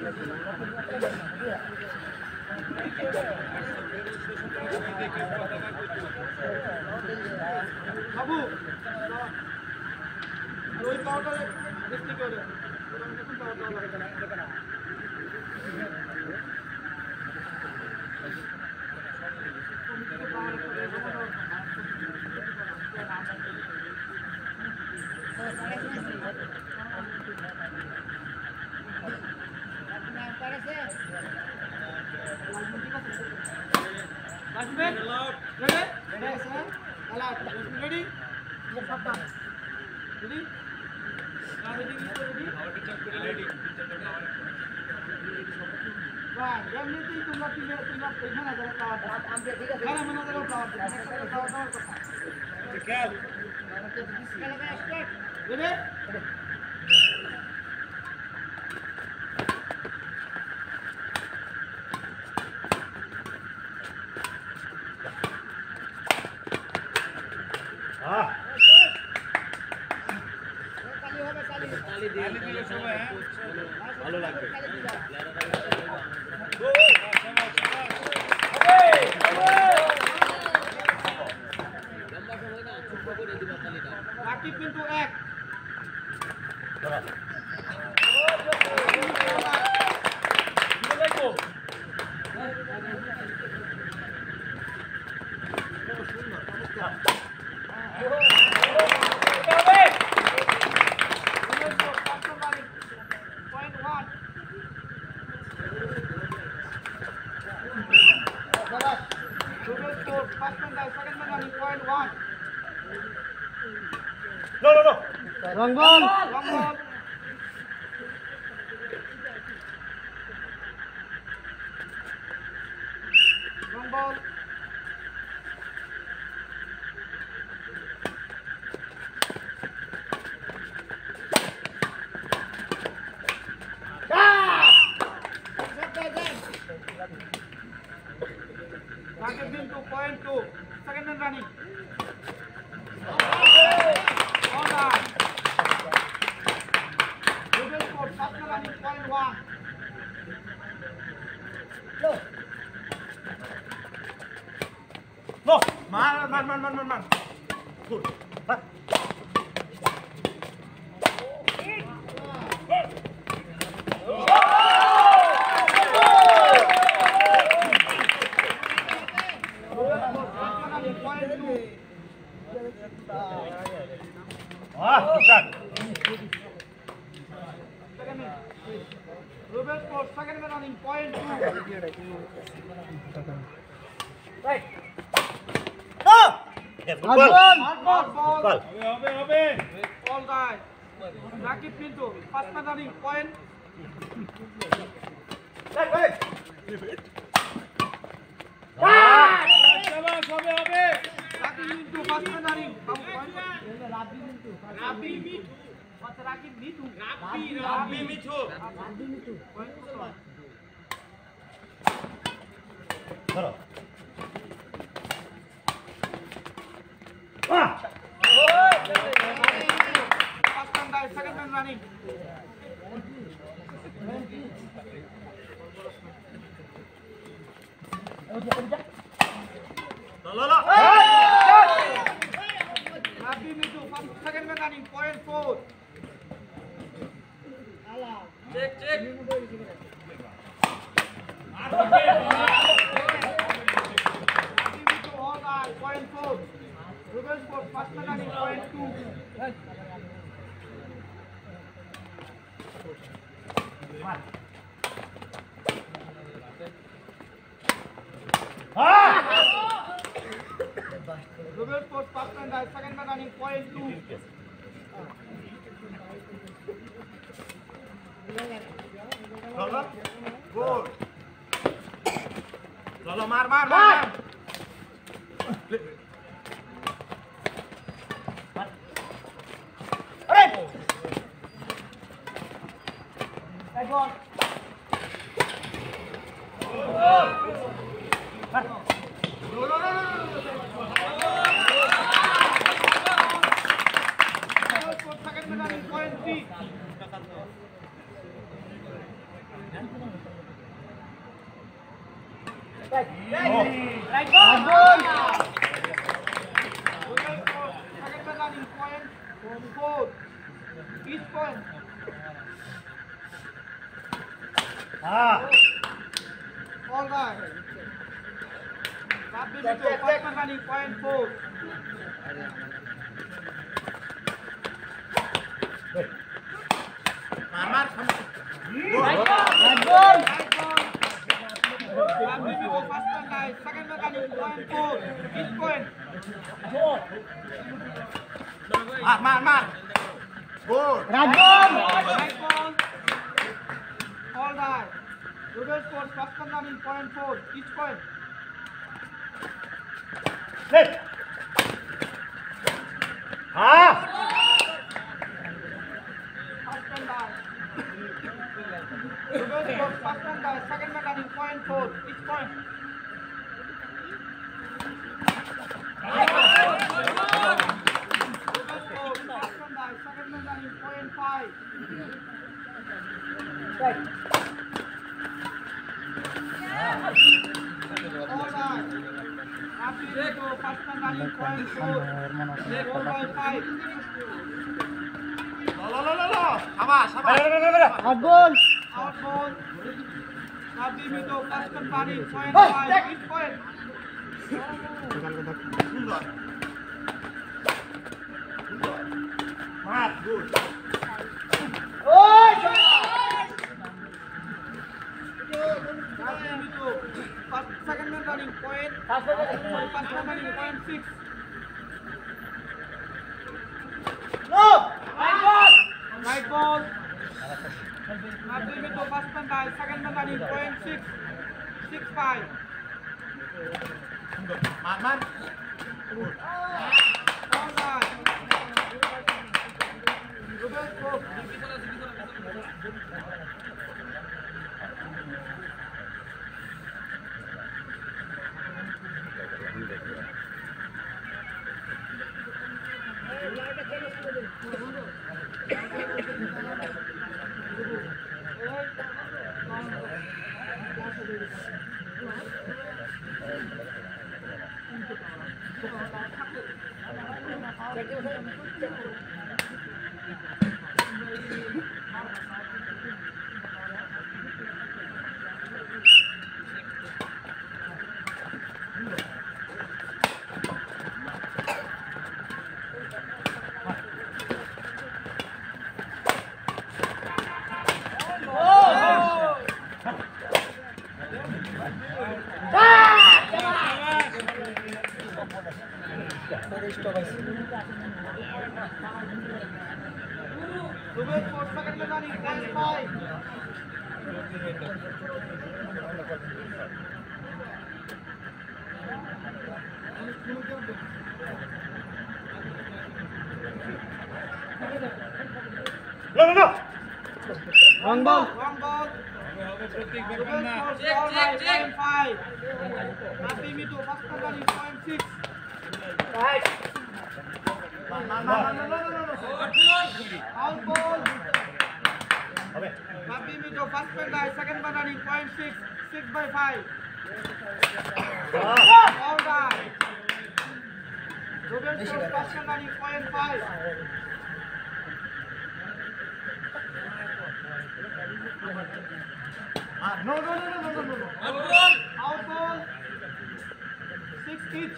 বাবু ওই পাওয়াটা দেখতে করে ready? ভালো লাগবে রাকিব কিন্তু এক Wrong ball. Wrong ball. Wrong ball. Target been 2.2. Second man running. All right. No, man. Good. Good shot. Ruben scores second man running point 2. Right. No. Yes, good ball. Ball. All guys. Rakib Pinto first man running point. Right. Shabash, hobe. Rakib Pinto first man running point. Rabi Pinto. What's Rakib Pinto? Rabi Pinto. Throw. First man dive, second man running. La. Rabi Pinto, second man running, point 4. Check. Point 4. Ruben scores first man running point 2. Ruben scores first man dive, second man running point 2. Goal. Lolo mar. Right ball. No. Second man running point 3. Right ball. Second man running point. 4. Each point. All right. First man running point 4. Right ball. First man line. Second man running point 4. Each point. Mark. Good. Right ball. All right. Reverse force. First man running point 4. Each point. Hit. First man line. Reverse force. First man line. Second man running point 4. Each point. Second man running point 5. Right. All right. After you go, first man running point 4. 4/5. Lo. Sabar. Out ball. After you go, first man running point 5. Each point. Mark, good. Second man running point. First man running point 6. No. Right ball. After you go, first man die. Second man running point 6. 6/5. Man. All right. Reverse force. Reverse force. Second man running point 5. No. Wrong ball. Reverse force. All right. Point 5. After you go, first man running point 6. Right. No. Out ball. Okay. After you go, first man die. Second man running point 6. 6/5. All right. Reverse force. First man running point 5. No. Out ball. 6 each.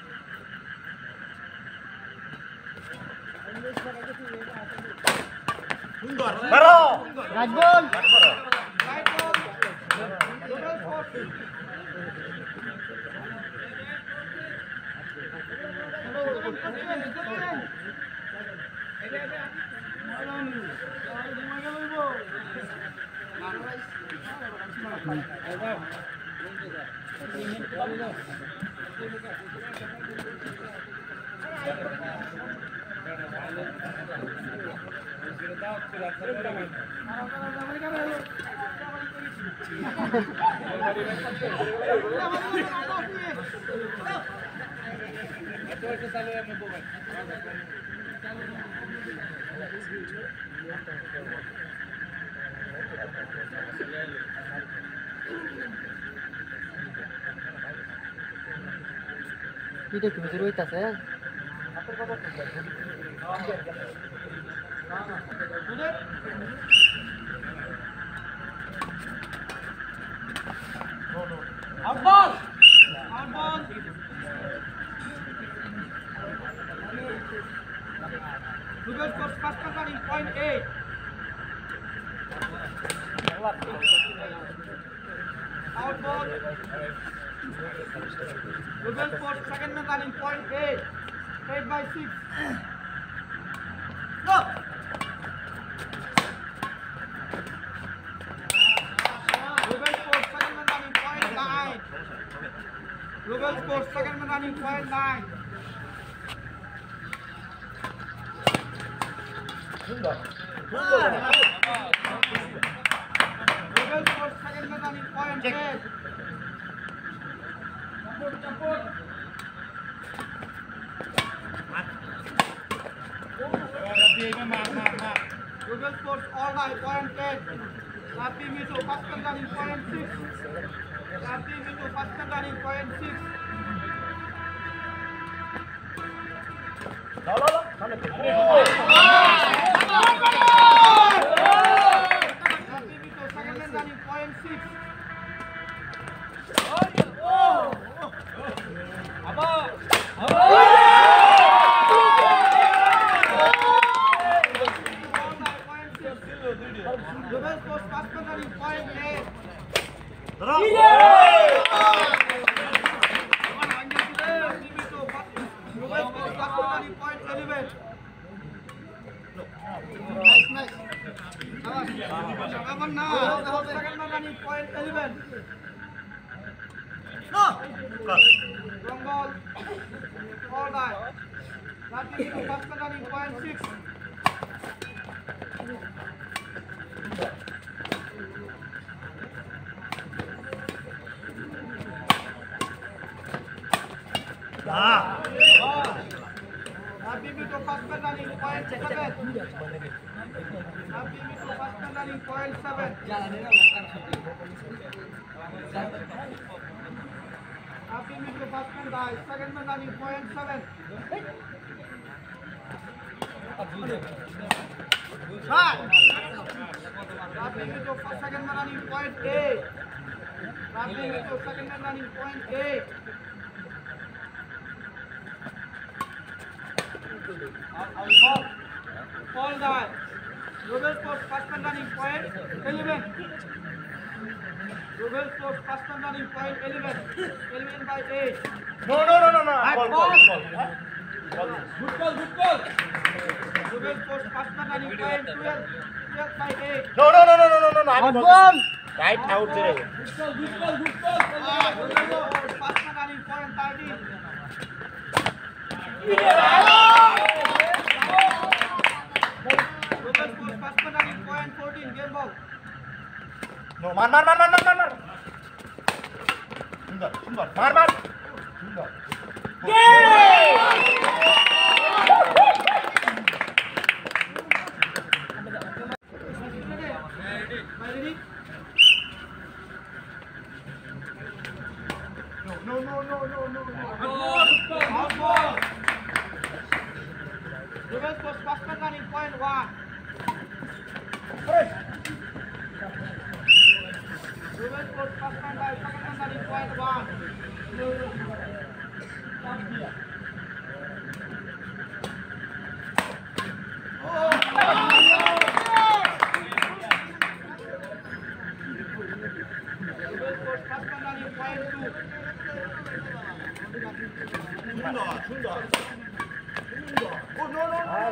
Baro. Right ball. Right ball. Reverse force. এটা কি বুঝে রইতাছে Out ball. Out ball. Google scores first running point 8. Out ball. Google scores second man running point 8. 8 by 6. Go. Google scores second man running point 9. Google scores second man running point 9. Google scores second man running point 8. Google scores all right point 10. Rapi Mitu first man running point 6. Rapi Mitu first man running point 6. Rapi Mitu second man running point 6. Google scores first man running point 8. Google scores first man running point 11. Nice. Second man running point 11. Wrong ball. All right. Rapi Mitu first man running point 6. Rapi Mitu first man running point 7. Rapi Mitu first man running point 7. Rapi Mitu first man dies. Second man running point 7. Rapi Mitu second man running point 8. Rapi Mitu second man running point 8. All that. Google scores first man running point 11. Google scores first man running point 11. 11 by 8. No. Ball. Good call. Google scores first man running point 12. 12 by 8. No. Ball Right out there. Good call. Google scores first man running point 13. Google scores first man running point 14. Game ball. No, man. Sundar. Man. Sundar. Ready? No. Out ball. Google scores first man running point 1. Google scores first man by second man running point 1. Google scores first man running point 2. Sundar. Oh, no.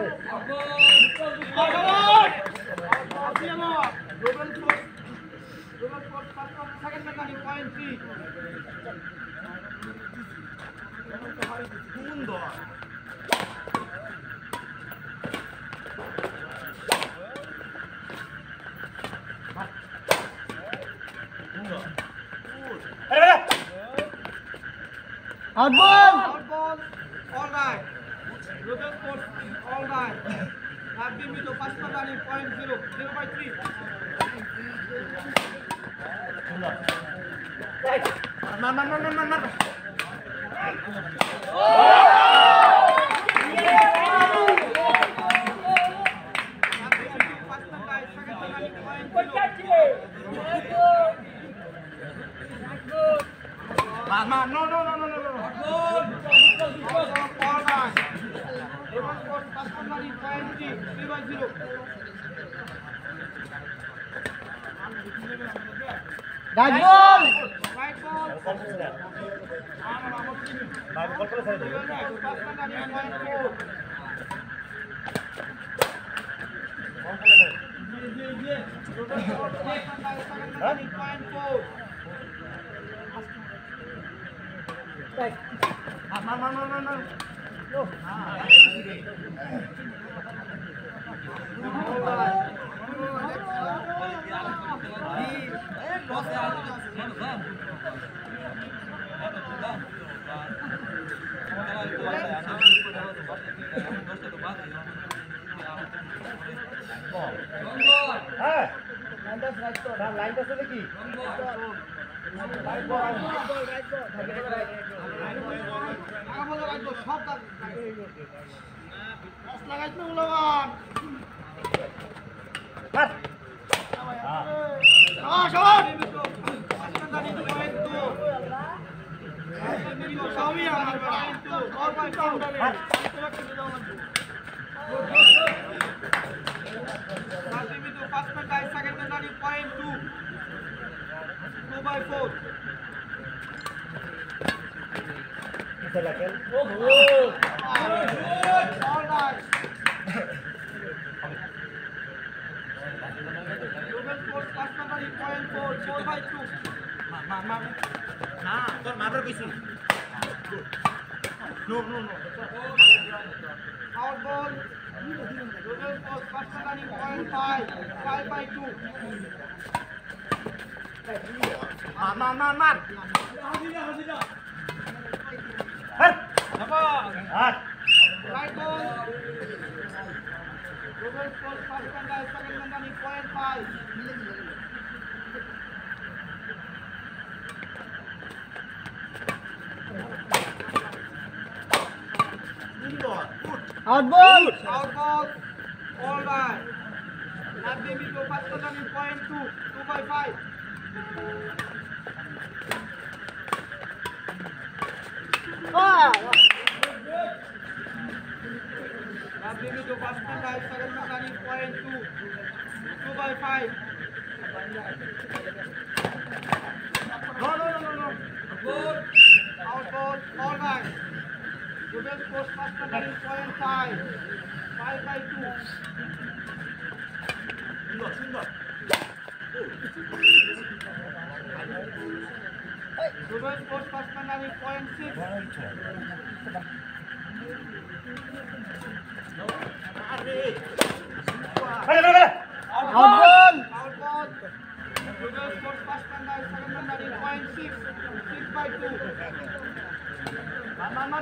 Google scores first man, second man running point 3. Sundar. Out ball Out ball. All right. Google scores all right. Rapi Mitu first man running point 0. 0 by 3. Man. Man, no. Dodge ball! Man. লাইনটা চলে কি তোর mother কইছি no Out ball. Total post first running 0.5. 5/2. Man. Right ball. Total post first running second running 0.5. Out ball! Out ball. All right. Last baby to first running 0.2. 2/5. Last baby to first running second running 0.2. 2/5. No. Out ball. All right. Total post first running 0.5. 5/2. Total post first running 0.6. Out ball! Out ball. Total post first running second running 0.6. 6/2. Man.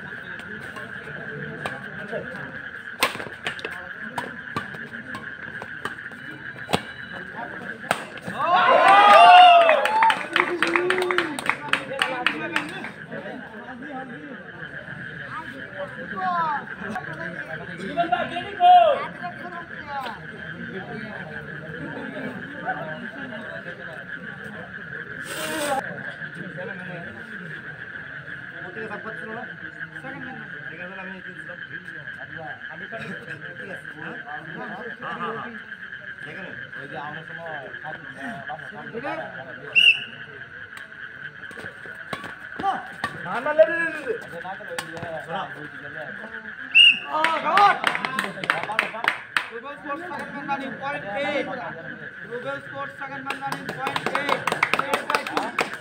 Google Sports second man running 0.8. Google Sports second man running 0.8. 8/2.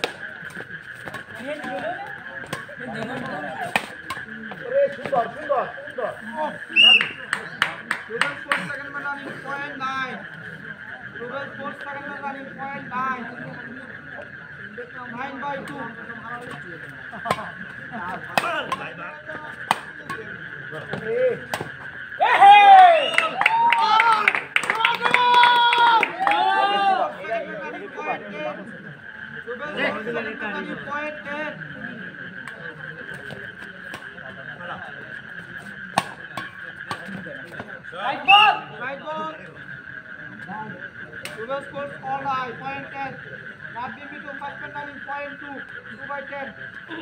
সুন্দর Google Sports second man running 0.9. Google Sports second man running 0.9. 9/2. Right ball. Right ball. Ruben scores all right. Point 10. Nabi Mitu first man running point 2. 2 by 10.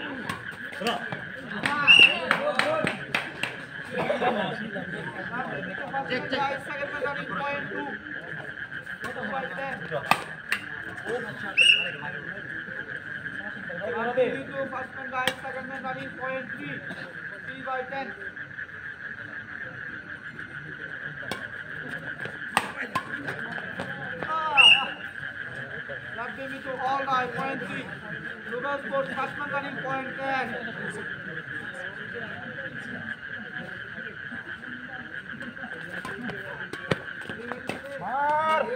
Nabi Mitu first man right. Second man running point 2. 2 by 10. Nabi Mitu first man right. Second man running point 3. 3 by 10. Nabi Mitu all right. Point 3. Ruben scores first man running point 10. मार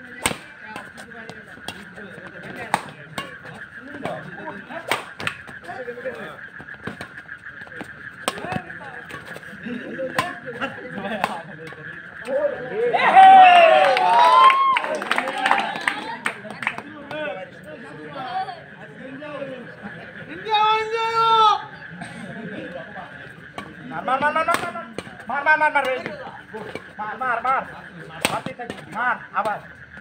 मार आवाज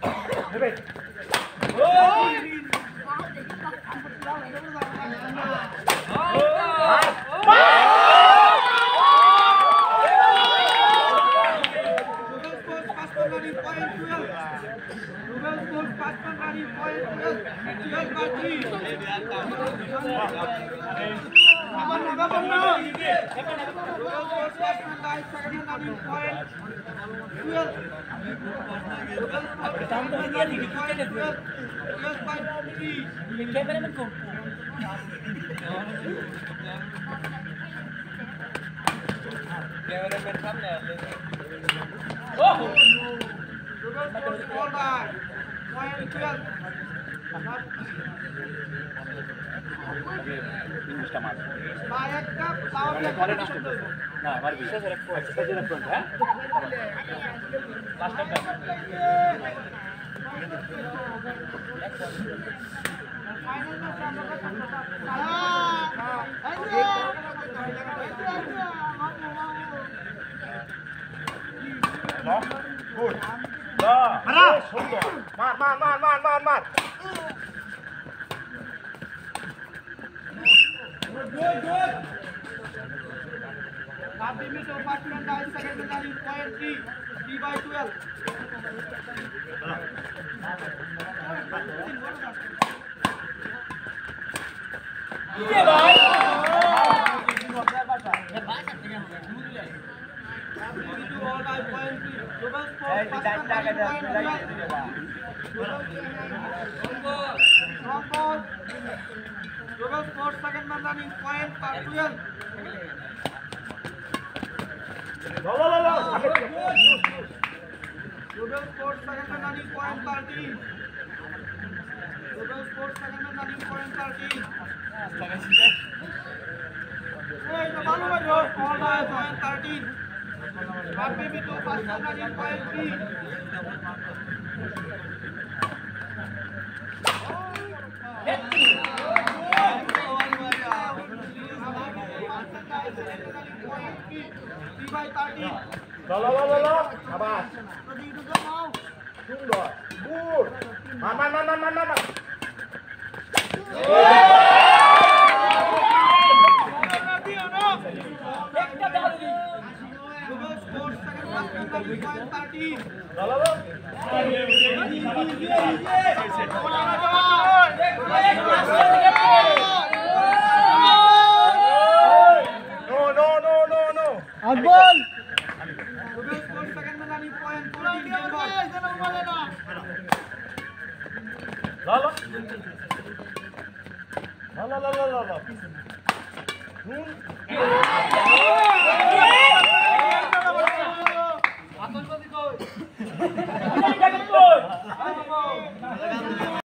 good मार Nabi Mitu first man right. Second man running point 3. 3 by 12. Ruben scores second man running point 12. Ruben scores second man running point 13. Ruben scores second man running point 13. Hey, the ball over here. All right, point 13. Nabi Mitu first man running point 3. By 13. Abbas. Tunggu. Good. Man. Ruben scores second man running point 13. Outball. Ruben scores second man running point 14. Outball.